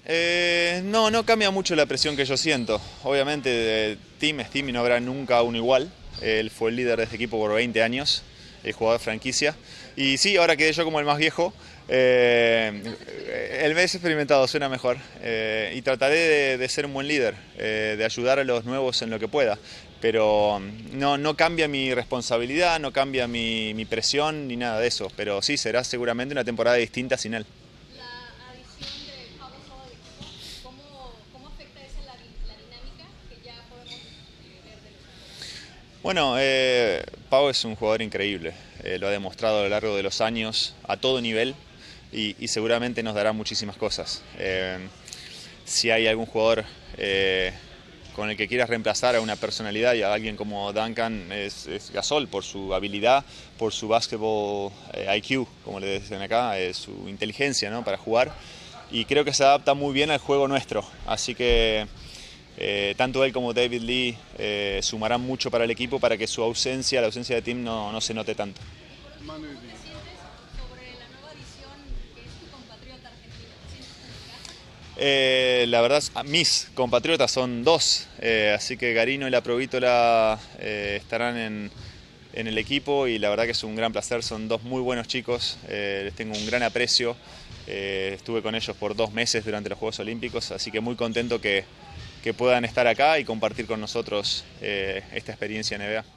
No cambia mucho la presión que yo siento. Obviamente Tim es Tim y no habrá nunca uno igual. Él fue el líder de este equipo por 20 años, el jugador franquicia. Y sí, ahora quedé yo como el más viejo. El mes experimentado suena mejor. Y trataré de ser un buen líder, de ayudar a los nuevos en lo que pueda. Pero no cambia mi responsabilidad, no cambia mi presión ni nada de eso. Pero sí, será seguramente una temporada distinta sin él. La adición de Pablo Soba al equipo, ¿cómo afecta esa la dinámica que ya podemos ver de los jugadores? Bueno, Pau es un jugador increíble, lo ha demostrado a lo largo de los años a todo nivel y seguramente nos dará muchísimas cosas. Si hay algún jugador con el que quieras reemplazar a una personalidad y a alguien como Duncan es Gasol por su habilidad, por su basketball IQ, como le dicen acá, su inteligencia, ¿no?, para jugar, y creo que se adapta muy bien al juego nuestro, así que tanto él como David Lee sumarán mucho para el equipo para que su ausencia, la ausencia de Tim, no se note tanto. ¿Cómo te sientes sobre la nueva adición que es tu compatriota argentino? ¿Te sientes como en casa? La verdad, mis compatriotas son dos, así que Garino y la Provítola estarán en el equipo y la verdad que es un gran placer, son dos muy buenos chicos, les tengo un gran aprecio, estuve con ellos por 2 meses durante los Juegos Olímpicos, así que muy contento que puedan estar acá y compartir con nosotros esta experiencia en NBA.